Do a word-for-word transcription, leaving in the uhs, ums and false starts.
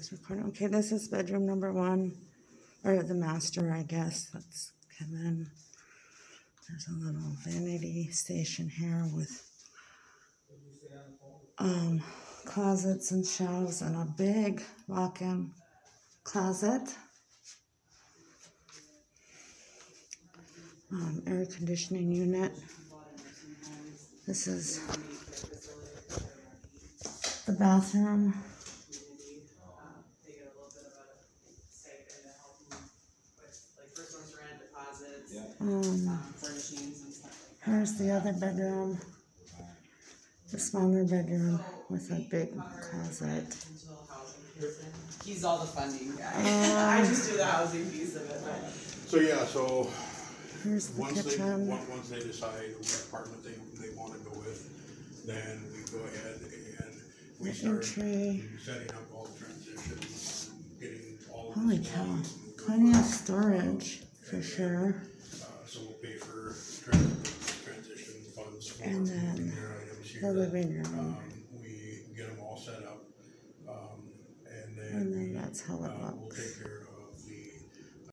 it's recording. Okay, this is bedroom number one, or the master, I guess. Let's come in. There's a little vanity station here with um, closets and shelves and a big walk-in closet. Um, air conditioning unit. This is the bathroom. Um, here's the other bedroom, the smaller bedroom with a big closet. He's all the funding guy. Um, I just do the housing piece of it. So yeah, so here's the once kitchen. they once, once they decide what apartment they they want to go with, then we go ahead and we The start entry. setting up all the transitions, getting all of Holy this cow! going. Plenty of storage for and sure. Uh, so we'll pay for trans transition funds for And then their items here. the living room. Um, we get them all set up, um, and then, And then that's how it uh, we'll looks. take care of